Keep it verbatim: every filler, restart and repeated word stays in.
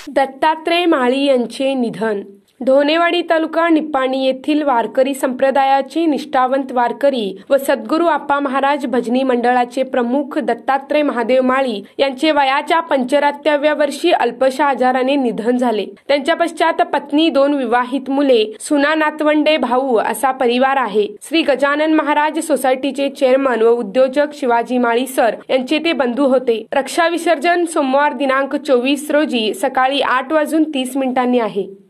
दत्तात्रय माळी यांचे निधन. ढोणेवाडी तालुका निपाणी येथील वारकरी संप्रदायाचे निष्ठावंत वारकरी व सद्गुरू आप्पा महाराज भजनी मंडळाचे प्रमुख दत्तात्रय महादेव माळी यांचे वयाच्या पंच्याहत्तराव्या वर्षी अल्पशा आजाराने निधन झाले. त्यांच्या पश्चात पत्नी, दोन विवाहित मुले, सुना, नातवंडे, भाऊ असा परिवार आहे. श्री गजानन महाराज सोसायटीचे चेअरमन व उद्योजक शिवाजी माळी सर यांचे ते बंधू होते. रक्षा विसर्जन सोमवार दिनांक चोवीस रोजी सकाळी आठ वाजून तीस मिनिटांनी आहे.